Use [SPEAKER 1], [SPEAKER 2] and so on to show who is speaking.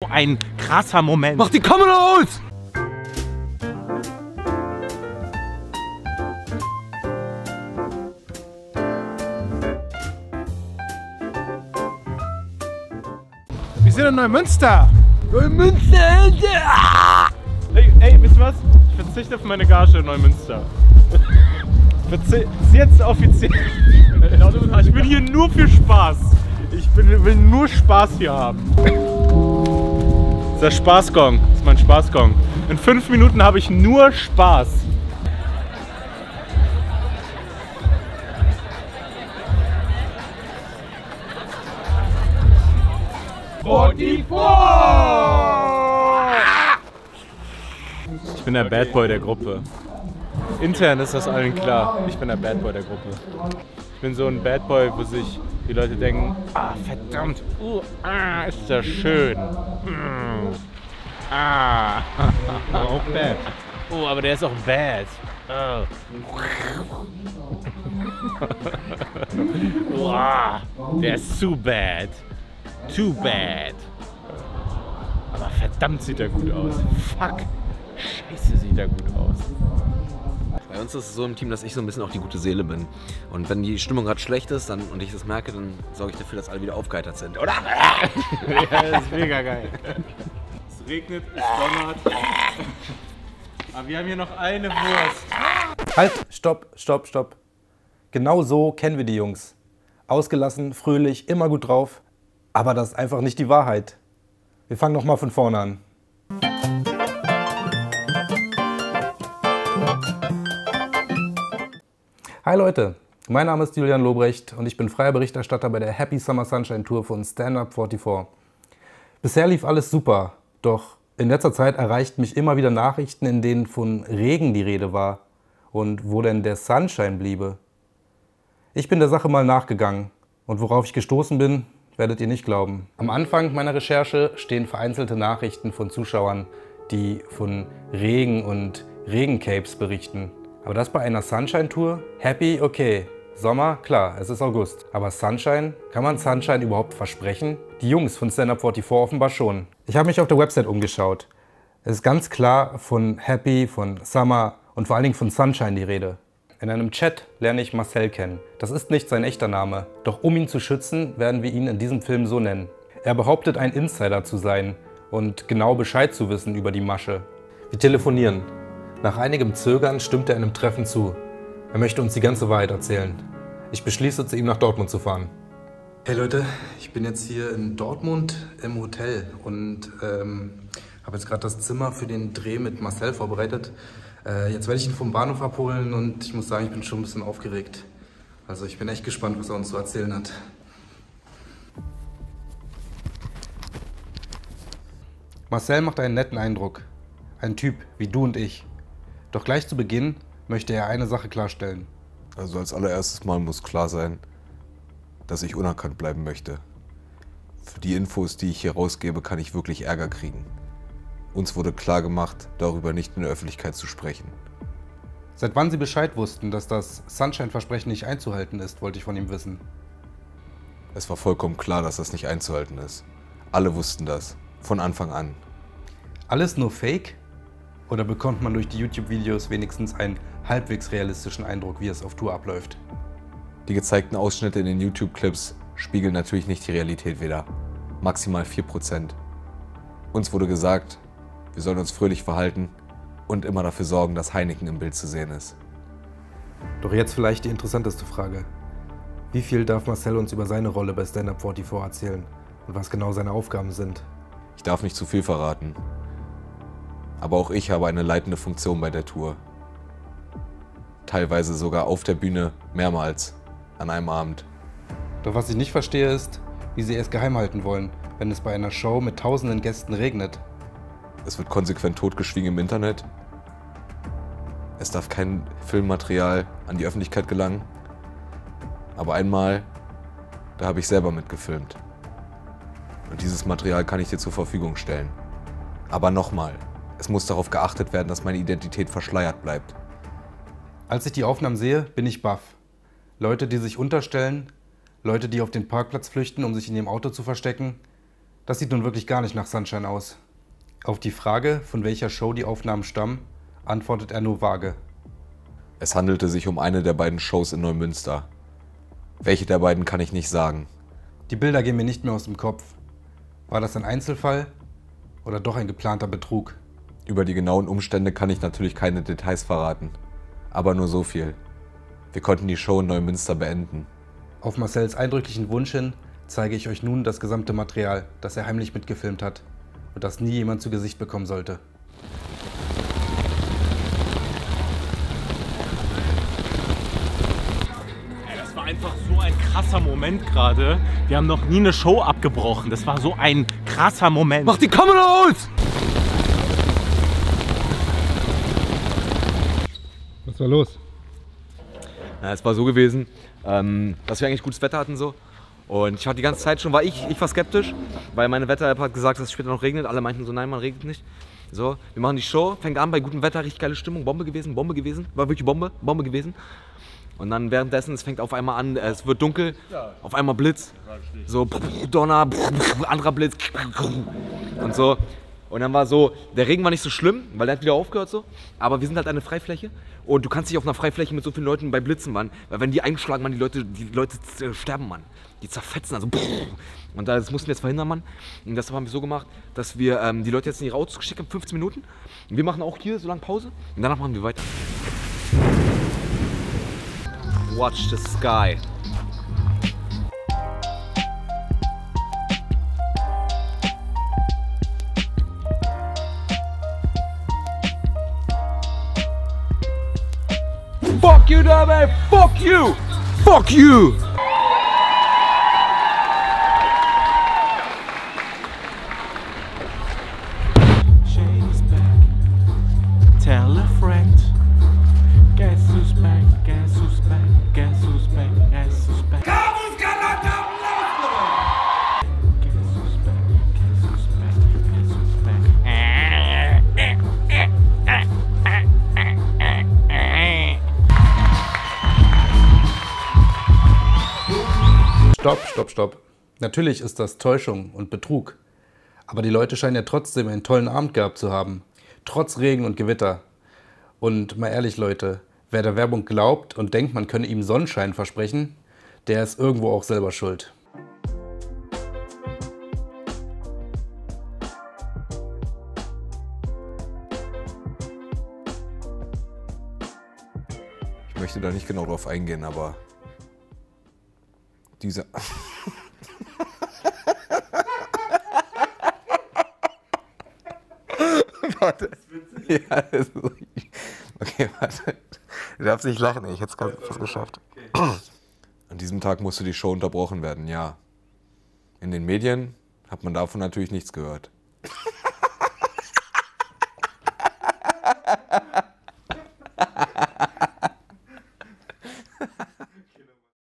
[SPEAKER 1] ein krasser Moment.
[SPEAKER 2] Mach die Kamera aus!
[SPEAKER 1] Wir sind in Neumünster.
[SPEAKER 2] Neumünster, Alter!
[SPEAKER 1] Ey, wisst ihr was? Ich verzichte auf meine Gage in Neumünster. Ist jetzt offiziell. Ich bin hier nur für Spaß. Will nur Spaß hier haben. Das ist der Spaßgong. Das ist mein Spaßgong. In 5 Minuten habe ich nur Spaß. Ich bin der Bad Boy der Gruppe. Intern ist das allen klar. Ich bin der Bad Boy der Gruppe. Ich bin so ein Bad Boy, wo sich die Leute denken, ah, verdammt, ist das schön. Auch bad. Oh, aber der ist auch bad. Der ist too bad. Too bad. Aber verdammt sieht er gut aus. Fuck. Scheiße sieht er gut aus.
[SPEAKER 2] Bei uns ist es so im Team, dass ich so ein bisschen auch die gute Seele bin. Und wenn die Stimmung gerade schlecht ist und ich das merke, dann sorge ich dafür, dass alle wieder aufgeheitert sind. Oder?
[SPEAKER 1] Ja, das ist mega geil. Es regnet, es donnert. Aber wir haben hier noch eine Wurst.
[SPEAKER 3] Halt, stopp, stopp, stopp. Genau so kennen wir die Jungs. Ausgelassen, fröhlich, immer gut drauf. Aber das ist einfach nicht die Wahrheit. Wir fangen nochmal von vorne an. Hi Leute, mein Name ist Julian Lobrecht und ich bin freier Berichterstatter bei der Happy Summer Sunshine Tour von Stand Up 44. Bisher lief alles super, doch in letzter Zeit erreichten mich immer wieder Nachrichten, in denen von Regen die Rede war und wo denn der Sunshine bliebe. Ich bin der Sache mal nachgegangen und worauf ich gestoßen bin, werdet ihr nicht glauben. Am Anfang meiner Recherche stehen vereinzelte Nachrichten von Zuschauern, die von Regen und Regencapes berichten. Aber das bei einer Sunshine-Tour? Happy, okay. Sommer, klar, es ist August. Aber Sunshine? Kann man Sunshine überhaupt versprechen? Die Jungs von Stand Up 44 offenbar schon. Ich habe mich auf der Website umgeschaut. Es ist ganz klar von Happy, von Summer und vor allen Dingen von Sunshine die Rede. In einem Chat lerne ich Marcel kennen. Das ist nicht sein echter Name. Doch um ihn zu schützen, werden wir ihn in diesem Film so nennen. Er behauptet, ein Insider zu sein und genau Bescheid zu wissen über die Masche. Wir telefonieren. Nach einigem Zögern stimmt er einem Treffen zu. Er möchte uns die ganze Wahrheit erzählen. Ich beschließe, zu ihm nach Dortmund zu fahren. Hey Leute, ich bin jetzt hier in Dortmund im Hotel und habe jetzt gerade das Zimmer für den Dreh mit Marcel vorbereitet. Jetzt werde ich ihn vom Bahnhof abholen und ich muss sagen, ich bin schon ein bisschen aufgeregt. Also ich bin echt gespannt, was er uns zu erzählen hat. Marcel macht einen netten Eindruck. Ein Typ wie du und ich. Doch gleich zu Beginn möchte er eine Sache klarstellen.
[SPEAKER 4] Also als allererstes Mal muss klar sein, dass ich unerkannt bleiben möchte. Für die Infos, die ich hier rausgebe, kann ich wirklich Ärger kriegen. Uns wurde klar gemacht, darüber nicht in der Öffentlichkeit zu sprechen.
[SPEAKER 3] Seit wann Sie Bescheid wussten, dass das Sunshine-Versprechen nicht einzuhalten ist, wollte ich von ihm wissen.
[SPEAKER 4] Es war vollkommen klar, dass das nicht einzuhalten ist. Alle wussten das, von Anfang an.
[SPEAKER 3] Alles nur Fake? Oder bekommt man durch die YouTube-Videos wenigstens einen halbwegs realistischen Eindruck, wie es auf Tour abläuft?
[SPEAKER 4] Die gezeigten Ausschnitte in den YouTube-Clips spiegeln natürlich nicht die Realität wider. Maximal 4%. Uns wurde gesagt, wir sollen uns fröhlich verhalten und immer dafür sorgen, dass Heineken im Bild zu sehen ist.
[SPEAKER 3] Doch jetzt vielleicht die interessanteste Frage. Wie viel darf Marcel uns über seine Rolle bei Stand Up 44 erzählen und was genau seine Aufgaben sind?
[SPEAKER 4] Ich darf nicht zu viel verraten. Aber auch ich habe eine leitende Funktion bei der Tour. Teilweise sogar auf der Bühne mehrmals an einem Abend.
[SPEAKER 3] Doch was ich nicht verstehe ist, wie Sie es geheim halten wollen, wenn es bei einer Show mit tausenden Gästen regnet.
[SPEAKER 4] Es wird konsequent totgeschwiegen im Internet. Es darf kein Filmmaterial an die Öffentlichkeit gelangen. Aber einmal, da habe ich selber mitgefilmt. Und dieses Material kann ich dir zur Verfügung stellen. Aber nochmal, es muss darauf geachtet werden, dass meine Identität verschleiert bleibt.
[SPEAKER 3] Als ich die Aufnahmen sehe, bin ich baff. Leute, die sich unterstellen, Leute, die auf den Parkplatz flüchten, um sich in ihrem Auto zu verstecken. Das sieht nun wirklich gar nicht nach Sunshine aus. Auf die Frage, von welcher Show die Aufnahmen stammen, antwortet er nur vage.
[SPEAKER 4] Es handelte sich um eine der beiden Shows in Neumünster. Welche der beiden kann ich nicht sagen.
[SPEAKER 3] Die Bilder gehen mir nicht mehr aus dem Kopf. War das ein Einzelfall oder doch ein geplanter Betrug?
[SPEAKER 4] Über die genauen Umstände kann ich natürlich keine Details verraten. Aber nur so viel. Wir konnten die Show in Neumünster beenden.
[SPEAKER 3] Auf Marcells eindrücklichen Wunsch hin zeige ich euch nun das gesamte Material, das er heimlich mitgefilmt hat und das nie jemand zu Gesicht bekommen sollte.
[SPEAKER 1] Das war einfach so ein krasser Moment gerade. Wir haben noch nie eine Show abgebrochen. Das war so ein krasser Moment.
[SPEAKER 2] Mach die Kamera aus!
[SPEAKER 3] Was war los?
[SPEAKER 2] Ja, es war so gewesen, dass wir eigentlich gutes Wetter hatten so. Und ich war die ganze Zeit schon, ich war skeptisch, weil meine Wetter-App hat gesagt, dass es später noch regnet. Alle meinten so, nein, man regnet nicht. So, wir machen die Show, fängt an bei gutem Wetter, richtig geile Stimmung, Bombe gewesen, war wirklich Bombe gewesen. Und dann währenddessen, es fängt auf einmal an, es wird dunkel, auf einmal Blitz, so Donner, anderer Blitz und so. Und dann war so, der Regen war nicht so schlimm, weil der hat wieder aufgehört so, aber wir sind halt eine Freifläche und du kannst nicht auf einer Freifläche mit so vielen Leuten bei Blitzen, Mann, weil wenn die einschlagen, Mann, die Leute sterben, Mann, die zerfetzen, also und das mussten wir jetzt verhindern, Mann. Und deshalb haben wir so gemacht, dass wir die Leute jetzt in ihre Autos geschickt haben, 15 Minuten. Und wir machen auch hier so lange Pause und danach machen wir weiter. Watch the sky. Fuck you, Dabei! Fuck you! Fuck you!
[SPEAKER 1] Shane's back. Tell a friend. Guess who's back? Guess who's back? Guess who's back? Guess who's back? Guess who's back? Guess who's back? Guess who's back?
[SPEAKER 3] Stopp. Natürlich ist das Täuschung und Betrug. Aber die Leute scheinen ja trotzdem einen tollen Abend gehabt zu haben. Trotz Regen und Gewitter. Und mal ehrlich, Leute, wer der Werbung glaubt und denkt, man könne ihm Sonnenschein versprechen, der ist irgendwo auch selber schuld.
[SPEAKER 4] Ich möchte da nicht genau drauf eingehen, aber dieser... Warte. Ja, das ist okay, warte. Du darfst nicht lachen, ey. Ich hätte es fast geschafft. An diesem Tag musste die Show unterbrochen werden, ja. In den Medien hat man davon natürlich nichts gehört.